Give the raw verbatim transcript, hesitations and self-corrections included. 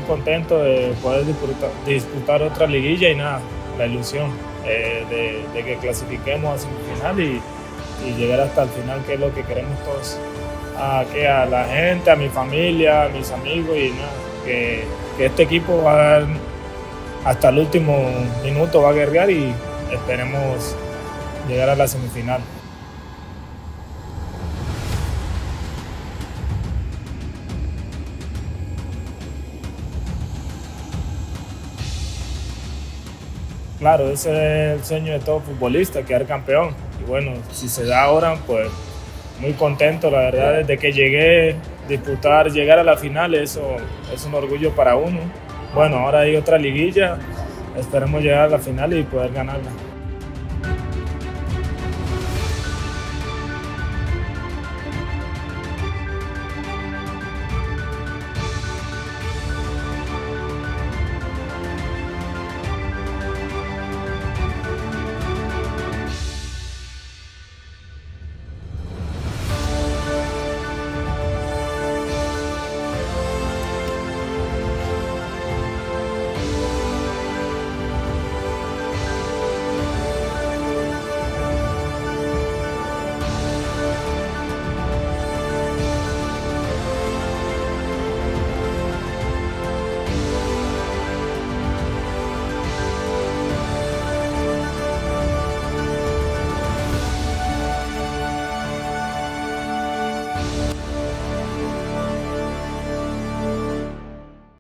contento de poder disputar, disputar otra liguilla y nada, la ilusión eh, de, de que clasifiquemos a semifinal y, y llegar hasta el final, que es lo que queremos todos. A, que a la gente, a mi familia, a mis amigos y nada, que, que este equipo va a dar hasta el último minuto, va a guerrear y esperemos llegar a la semifinal. Claro, ese es el sueño de todo futbolista, quedar campeón. Y bueno, si se da ahora, pues muy contento, la verdad, desde que llegué, disputar, llegar a la final, eso es un orgullo para uno. Bueno, ahora hay otra liguilla, esperemos llegar a la final y poder ganarla.